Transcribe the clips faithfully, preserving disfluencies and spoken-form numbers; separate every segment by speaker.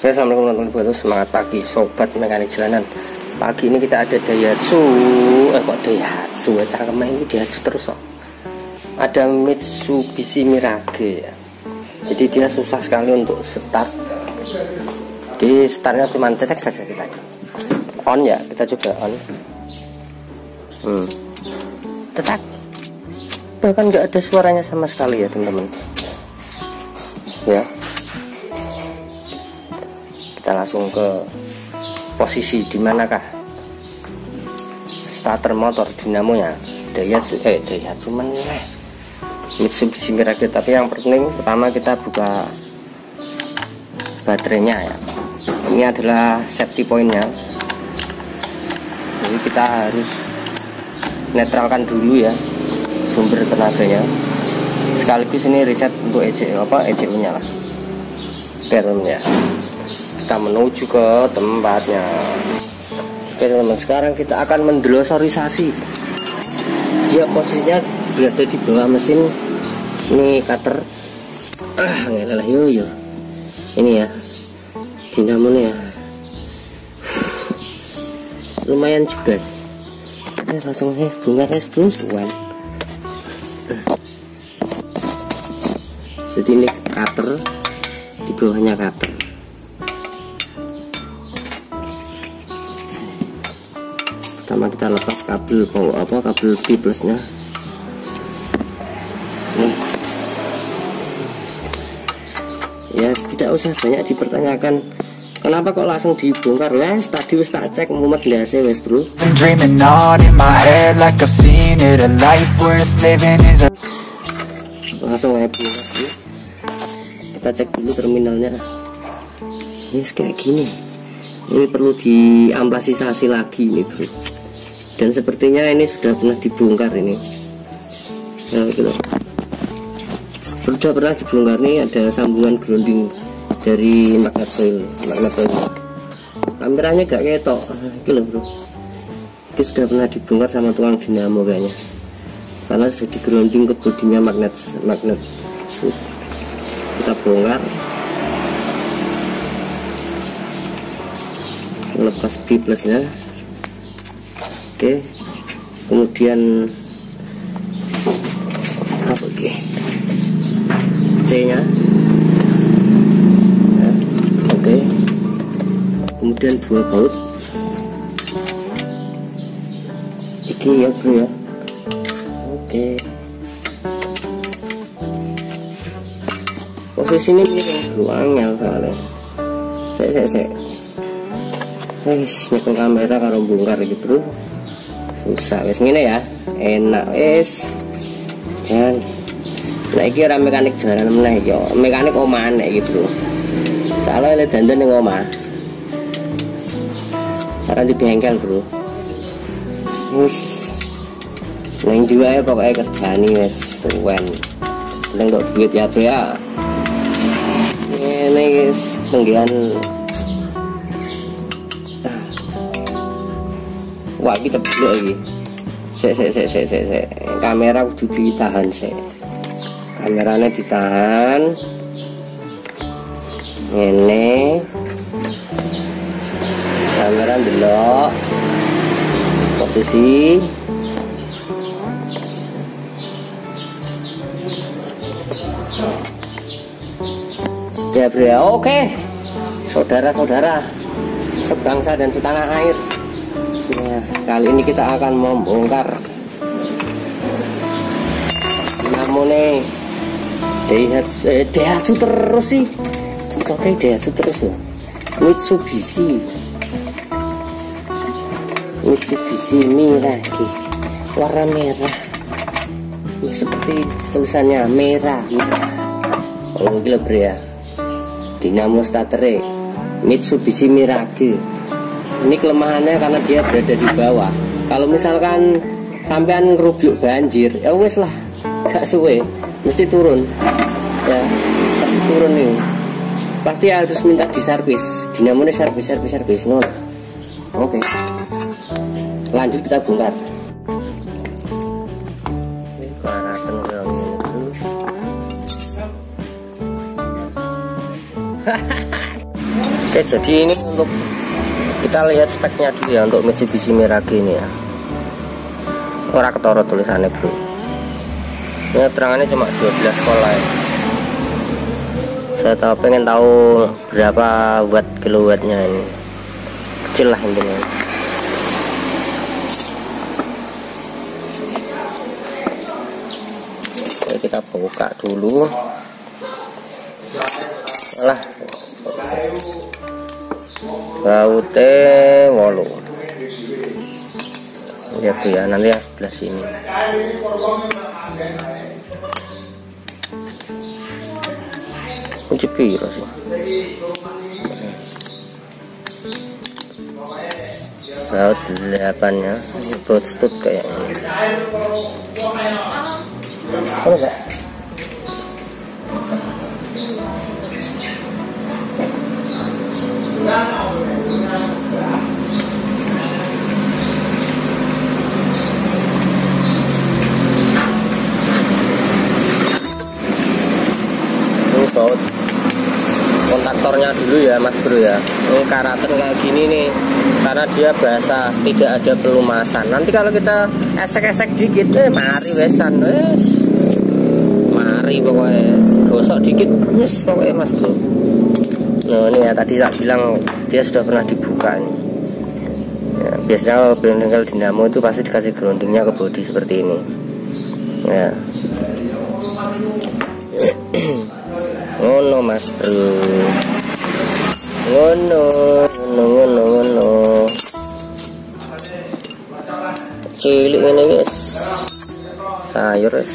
Speaker 1: Oke, assalamualaikum teman-teman, semangat pagi sobat mekanik jalanan. Pagi ini kita ada Daihatsu, eh kok Daihatsu, cangkemnya ini Daihatsu terus kok. Ada Mitsubishi Mirage ya. Jadi dia susah sekali untuk start. Jadi startnya cuma cecek saja kita. On ya, kita coba on. Hmm. Tetap. Bahkan nggak ada suaranya sama sekali ya teman-teman. Ya. Kita langsung ke posisi di manakah starter motor dinamonya Daihatsu eh Daihatsu meneh Mitsubishi Mirage. Tapi yang penting pertama kita buka baterainya ya. Ini adalah safety pointnya. Jadi kita harus netralkan dulu ya sumber tenaganya. Sekaligus ini reset untuk E C U apa E C U nya lah. Terus ya. Kita menuju ke tempatnya. Oke teman-teman, sekarang kita akan mendelosorisasi. Dia posisinya berada di bawah mesin. Ini cutter. Ah, ngelah yo yo. Ini ya dinamonya. Lumayan juga. Eh, langsung eh bunga es terus wan. Jadi ini cutter, di bawahnya cutter. Pertama kita lepas kabel power apa kabel P plusnya. Nih. Ya tidak usah banyak dipertanyakan kenapa kok langsung dibongkar. Wes tadi wis tak cek mumet ndase wes bro. Langsung aja bongkar. Kita cek dulu terminalnya. Ini kayak gini. Ini perlu diamplasisasi lagi nih bro. Dan sepertinya ini sudah pernah dibongkar ini. Nah, gitu. Sudah pernah dibongkar nih, ada sambungan grounding dari magnet coil, magnet coil. Kameranya gak ketok, gitu loh bro. Ini sudah pernah dibongkar sama tukang dinamo kayaknya. Karena sudah di grounding ke bodinya magnet magnet. Kita bongkar. Lepas B plusnya. Oke, kemudian apa lagi? C nya ya, oke, kemudian dua baut iki ya bro ya. Oke, posisi ini miring bro, angel soalnya. Sek sek sek wis nyekel kamera karo bongkar gitu bro. Susah wis ngene ya, enak wis. Jan. Nah iki ora mekanik jalanan meneh iki, mekanik omahan nek gitu. Soale le dandan ning omah. Ora di bengkel, Bro. Wis ning diwae pokoke kerjani wis suwen. Ning kok duit ya, Bro ya. Ngene guys, penggian. Wah kita belok lagi. Sek sek sek sek sek sek. Kamera kudu ditahan sek. Kameranya ditahan. Ini. Kamera delok. Posisi. Ya bro ya. Oke. Saudara-saudara sebangsa dan setanah air. Nah, kali ini kita akan membongkar namanya Daihatsu, eh, Daihatsu terus sih, cocoknya Daihatsu terus ya. Mitsubishi, Mitsubishi Mirage, warna merah, ya, seperti tulisannya merah. Oh gila bro ya, dinamo starter Mitsubishi Mirage. Ini kelemahannya karena dia berada di bawah. Kalau misalkan sampean ngerubyuk banjir, ya wes lah, gak suwe, mesti turun. Ya, pasti turun nih. Pasti harus minta diservis. Dinamonya servis, servis, servis. No. Oke. Lanjut kita bongkar. Oke, jadi ini untuk kita lihat speknya dulu ya untuk Mitsubishi Mirage ini ya. Ora ketara tulisannya bro. Ini terangannya cuma dua belas volt ya. Saya tahu pengen tahu berapa watt kilowattnya ini. Kecil lah intinya. Oke, kita buka dulu. Alah. Baute wolu. Lihat tuh ya, nanti yang sebelah sini. Kunci piro sih? Baut delapan ya, baut stud kayaknya. Apa enggak? Baut kontaktornya dulu ya mas bro ya. Ini karaten kayak gini nih karena dia basah, tidak ada pelumasan. Nanti kalau kita esek-esek dikit eh mari wesan wes mari pokoknya gosok dikit yes pokoknya mas bro. Nah ini ya tadi tak bilang dia sudah pernah dibuka nih ya, biasanya kalau bengkel dinamo itu pasti dikasih groundingnya ke bodi seperti ini ya. Ngono mas bro, ngono ngono ngono ngono cilik ini guys, sayur guys,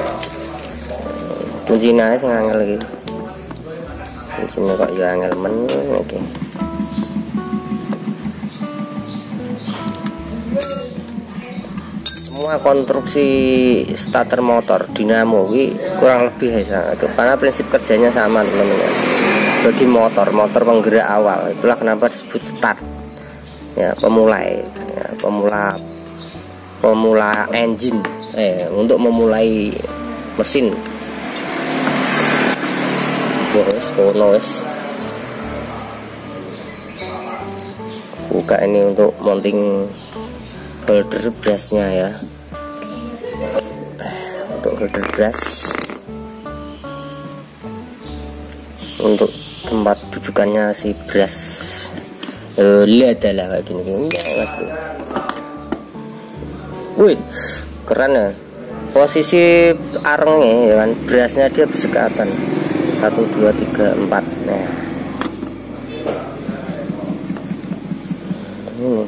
Speaker 1: kuncinya sih ngangel lagi, kuncinya kok ya ngangel men, oke. Semua konstruksi starter motor dinamo ini kurang lebih ya itu karena prinsip kerjanya sama teman-teman. Bagi motor, motor penggerak awal, itulah kenapa disebut start ya, pemulai ya, pemula pemula engine eh untuk memulai mesin. Wes kono wes. Buka ini untuk mounting holder brushnya ya, untuk holder brush, untuk tempat dudukannya si brush. Oh, lihat adalah kayak gini gini mas bro. Wih keren ya, posisi arengnya ya kan, brushnya dia bersekatan satu dua tiga empat. Nah ini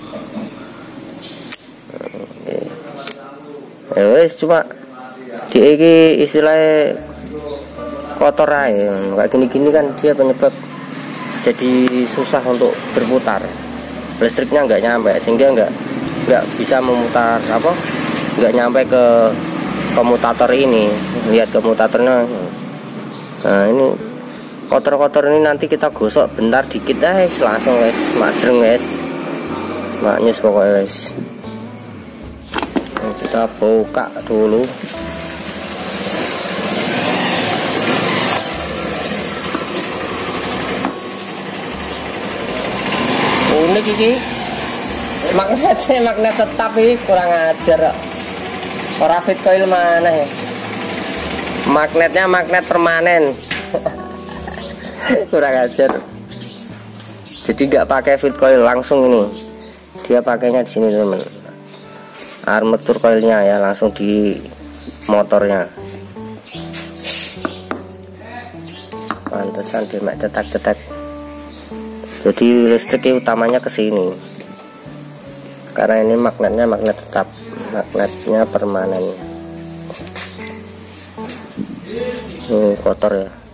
Speaker 1: ya wes cuma di iki istilahnya kotor aja kayak gini-gini kan, dia penyebab jadi susah untuk berputar, listriknya nggak nyampe sehingga nggak nggak bisa memutar apa, nggak nyampe ke komutator ini. Lihat komutatornya, nah ini kotor-kotor ini nanti kita gosok bentar dikit guys, langsung guys majreng guys, maknyus pokoknya guys. Kita buka dulu. Unik ini magnetnya magnet tetap ini kurang ajar. Ora fit coil mana ya, magnetnya magnet permanen. Kurang ajar. Jadi nggak pakai fit coil langsung ini, dia pakainya di sini teman. Armatur coilnya ya langsung di motornya. Pantesan dia mak cetak-cetak. Jadi listriknya utamanya ke sini. Karena ini magnetnya magnet tetap, magnetnya permanen. Ini kotor ya.